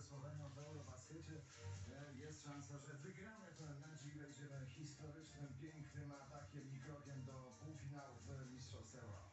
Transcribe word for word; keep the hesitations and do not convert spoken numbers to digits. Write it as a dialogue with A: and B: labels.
A: Słowenią w Eurobaskecie jest szansa, że wygramy ten mecz i wejdziemy historycznym, pięknym atakiem i krokiem do półfinałów Mistrzostw Euro.